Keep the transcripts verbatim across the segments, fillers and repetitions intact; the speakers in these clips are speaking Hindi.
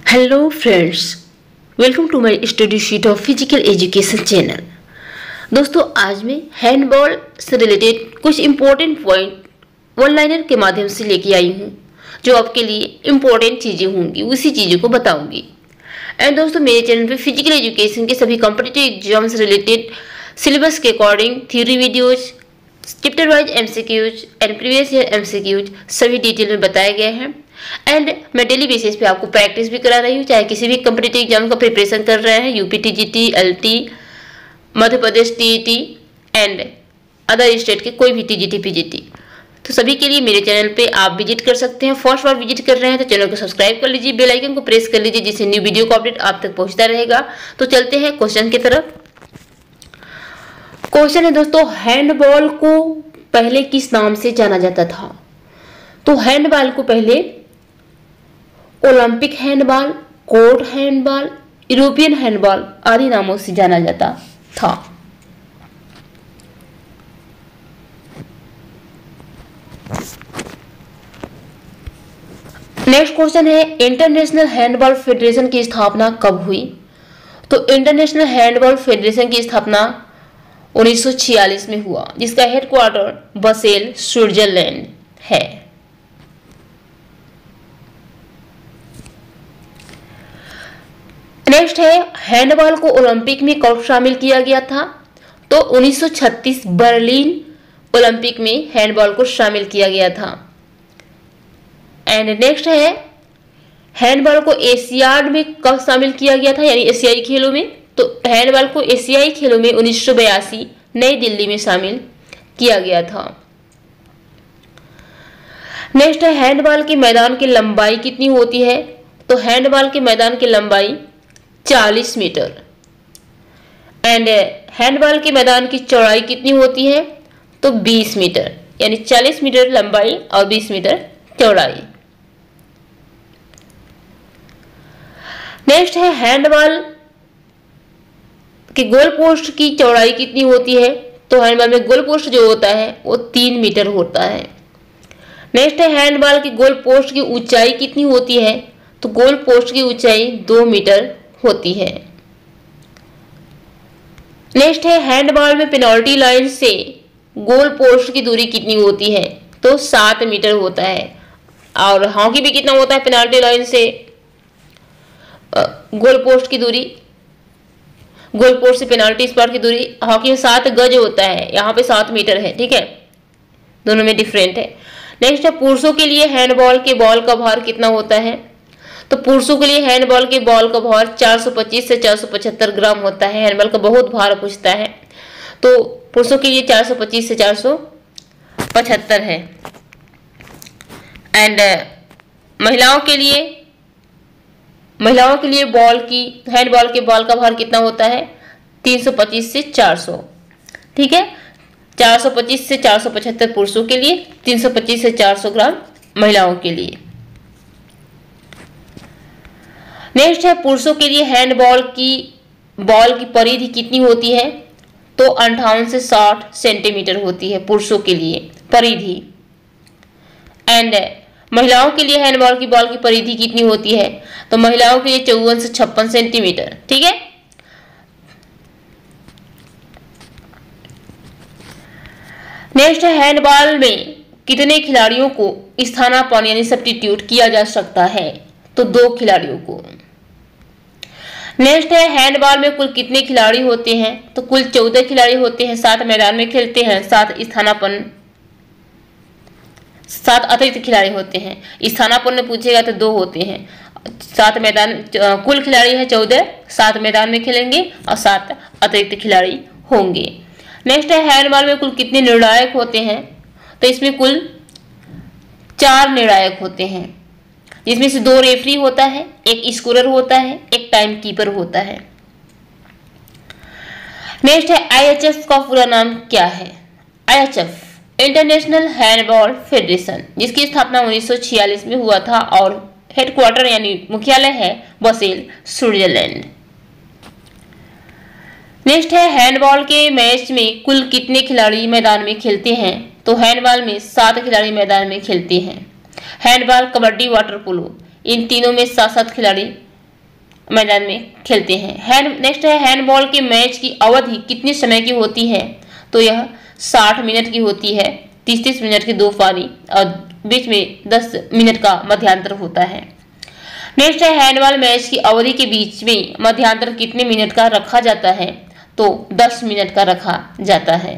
Hello friends, welcome to my study sheet of physical education channel. दोस्तों, आज मैं हैंडबॉल से रिलेटेड कुछ इम्पोर्टेंट पॉइंट वन लाइनर के माध्यम से लेके आई हूँ, जो आपके लिए इम्पोर्टेंट चीज़ें होंगी, उसी चीज़ों को बताऊंगी। एंड दोस्तों, मेरे चैनल पे फिजिकल एजुकेशन के सभी कॉम्पिटिटिव एग्जाम से रिलेटेड सिलेबस के according theory videos, chapter wise MCQs and previous year MCQs सभी डिटेल में बताए गए हैं। एंड मैं डेली बेसिस पे आपको प्रैक्टिस भी करा रही हूँ, चाहे किसी भी कॉम्पिटिटिव एग्जाम का प्रिपरेशन कर रहे हैं, UP TGT, LT, Madhya Pradesh TET and other state के कोई भी टीजीटी पीजीटी, तो सभी के लिए मेरे चैनल पे आप विजिट कर सकते हैं। फर्स्ट बार विजिट कर रहे हैं तो चैनल को सब्सक्राइब कर लीजिए, बेल आइकन को प्रेस कर लीजिए, जिससे न्यू वीडियो का अपडेट आप तक पहुंचता रहेगा। तो चलते हैं क्वेश्चन की तरफ। क्वेश्चन है दोस्तों, हैंडबॉल को पहले किस नाम से जाना जाता था? तो हैंडबॉल को पहले Olympic handball, court handball, European handball आदि नामों से जाना जाता था। नेक्स्ट क्वेश्चन है, इंटरनेशनल हैंडबॉल फेडरेशन की स्थापना कब हुई? तो इंटरनेशनल हैंडबॉल फेडरेशन की स्थापना उन्नीस सौ छियालीस में हुआ, जिसका हेडक्वार्टर बसेल, स्विट्जरलैंड है। नेक्स्ट है, हैंडबॉल को ओलंपिक में कब शामिल किया गया था? तो उन्नीस सौ छत्तीस बर्लिन ओलंपिक में हैंडबॉल को शामिल किया गया था। एंड नेक्स्ट है, हैंडबॉल को एशियाड में कब शामिल किया गया था, यानी एशियाई खेलों में? तो हैंडबॉल को एशियाई खेलों में उन्नीस सौ बयासी नई दिल्ली में शामिल किया गया था। नेक्स्ट है, हैंडबॉल के मैदान की लंबाई कितनी होती है? तो हैंडबॉल के मैदान की लंबाई चालीस मीटर। एंड हैंडबॉल के मैदान की चौड़ाई कितनी होती है? तो बीस मीटर, यानी चालीस मीटर लंबाई और बीस मीटर चौड़ाई। नेक्स्ट है, हैंडबॉल कि गोल पोस्ट की चौड़ाई कितनी होती है? तो हैंडबॉल में गोल पोस्ट जो होता है वो तीन मीटर होता है। नेक्स्ट है, हैंडबॉल की गोल पोस्ट की ऊंचाई कितनी होती है? तो गोल पोस्ट की ऊंचाई दो मीटर होती है। नेक्स्ट है, हैंडबॉल में पेनल्टी लाइन से गोल पोस्ट की दूरी कितनी होती है? तो सात मीटर होता है। और हॉकी भी कितना होता है पेनल्टी लाइन से गोल पोस्ट की दूरी? गोल पोस्ट से पेनाल्टी स्पॉट की दूरी हॉकी में सात गज होता है, यहाँ पे सात मीटर है। ठीक है, दोनों में डिफरेंट है। नेक्स्ट है, पुरुषों के लिए हैंडबॉल के बॉल का भार कितना होता है? तो पुरुषों के लिए हैंडबॉल के बॉल का भार चार सौ पच्चीस से चार सौ पचहत्तर ग्राम होता है। हैंडबॉल का बहुत भार पूछता है, तो पुरुषों के लिए चार सौ पच्चीस से चार सौ पचहत्तर है। एंड महिलाओं के लिए महिलाओं के लिए बॉल की हैंडबॉल के बॉल का भार कितना होता है? तीन सौ पच्चीस से चार सौ। ठीक है, चार सौ पच्चीस से चार सौ पचहत्तर पुरुषों के लिए, तीन सौ पच्चीस से चार सौ ग्राम महिलाओं के लिए। नेक्स्ट है, पुरुषों के लिए हैंडबॉल की बॉल की परिधि कितनी होती है? तो अंठावन से साठ सेंटीमीटर होती है पुरुषों के लिए परिधि। एंड महिलाओं के लिए हैंडबॉल की बॉल की परिधि कितनी होती है? तो महिलाओं के लिए चौवन से छप्पन सेंटीमीटर। ठीक है, नेक्स्ट है, हैंडबॉल में कितने खिलाड़ियों को स्थानापन्न यानी सब्स्टिट्यूट किया जा सकता है? तो दो खिलाड़ियों को। नेक्स्ट है, हैंडबॉल में कुल कितने खिलाड़ी होते हैं? तो कुल चौदह खिलाड़ी होते हैं, सात मैदान में खेलते हैं, सात स्थानापन्न सात अतिरिक्त खिलाड़ी होते हैं। स्थानापन्न में पूछेगा तो दो होते हैं। सात मैदान कुल खिलाड़ी है चौदह, सात मैदान में खेलेंगे और सात अतिरिक्त खिलाड़ी होंगे। नेक्स्ट है, हैंडबॉल में कुल कितने निर्णायक होते हैं? तो इसमें कुल चार निर्णायक होते हैं, जिसमें से दो रेफरी होता है, एक स्कोरर होता है, एक टाइम कीपर होता है। नेक्स्ट है, आई एच एफ का पूरा नाम क्या है? I H F international handball federation, जिसकी स्थापना उन्नीस सौ छियालीस में हुआ था और हेडक्वार्टर यानी मुख्यालय है बसेल, स्विट्जरलैंड। नेक्स्ट है, हैंडबॉल के मैच में कुल कितने खिलाड़ी मैदान में खेलते हैं? तो हैंडबॉल में सात खिलाड़ी मैदान में खेलते हैं। हैंडबॉल, कबड्डी, वाटर पोलो, इन तीनों में सात सात खिलाड़ी मैदान में खेलते हैं। हैंड नेक्स्ट है हैंडबॉल के मैच की अवधि कितने समय की होती है? तो यह साठ मिनट की होती है। तीस तीस मिनट की दो पारी और बीच में दस मिनट का मध्यांतर होता है। नेक्स्ट है हैंडबॉल मैच की अवधि के बीच में मध्यांतर कितने मिनट का रखा जाता है? तो दस मिनट का रखा जाता है।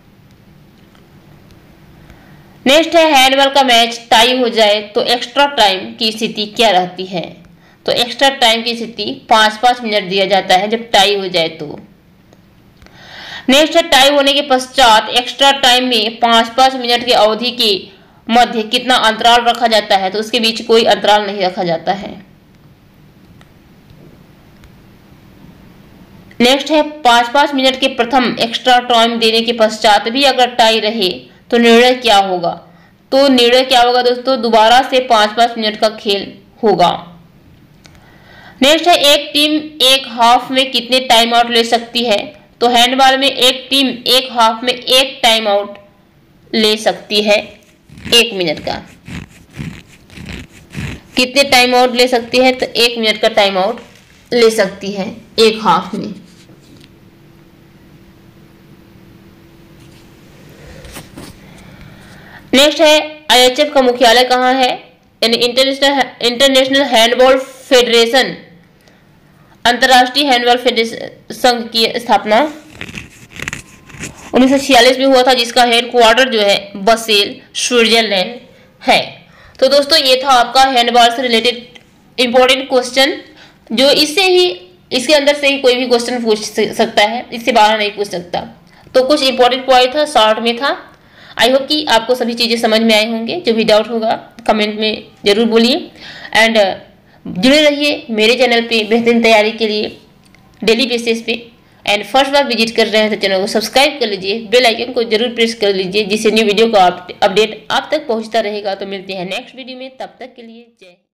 नेक्स्ट है हैंडबॉल का मैच टाई हो जाए तो एक्स्ट्रा टाइम की स्थिति क्या रहती है? तो एक्स्ट्रा टाइम की स्थिति पाँच पाँच मिनट दिया जाता है जब टाई हो जाए तो। नेक्स्ट है टाई होने के पश्चात एक्स्ट्रा टाइम में पाँच पाँच मिनट की अवधि के मध्य कितना अंतराल रखा जाता है? तो उसके बीच कोई अंतराल नहीं रखा जाता है। नेक्स्ट है पाँच पाँच मिनट के प्रथम एक्स्ट्रा टाइम देने के पश्चात भी अगर टाई रहे तो निर्णय क्या होगा? तो निर्णय क्या होगा दोस्तों? दोबारा से पाँच पाँच मिनट का खेल होगा। नेक्स्ट है एक टीम एक हाफ में कितने टाइम आउट ले सकती है? तो हैंडबॉल में एक टीम एक हाफ में एक टाइम आउट ले सकती है एक मिनट का। कितने टाइम आउट ले सकती है? तो एक मिनट का टाइम आउट ले सकती है एक हाफ में। नेक्स्ट है आई एच एफ का मुख्यालय कहाँ है? यानी इंटरनेशनल इंटरनेशनल हैंडबॉल फेडरेशन, अंतर्राष्ट्रीय हैंडबॉल फेडरेशन संघ की स्थापना उन्नीस सौ छियालीस में हुआ था, जिसका हेडक्वार्टर जो है बसेल स्विट्जरलैंड है। तो दोस्तों ये था आपका हैंडबॉल से रिलेटेड इंपॉर्टेंट क्वेश्चन, जो इससे ही इसके अंदर से ही कोई भी क्वेश्चन पूछ सकता है, इससे बाहर नहीं पूछ सकता। तो कुछ इंपॉर्टेंट पॉइंट था, शॉर्ट में था। आई होप कि आपको सभी चीज़ें समझ में आए होंगे। जो भी डाउट होगा कमेंट में जरूर बोलिए एंड जुड़े रहिए मेरे चैनल पे बेहतरीन तैयारी के लिए डेली बेसिस पे। एंड फर्स्ट बार विजिट कर रहे हैं तो चैनल को सब्सक्राइब कर लीजिए, बेल आइकन को जरूर प्रेस कर लीजिए, जिससे न्यू वीडियो का अपडेट आप तक पहुंचता रहेगा। तो मिलते हैं नेक्स्ट वीडियो में, तब तक के लिए जय।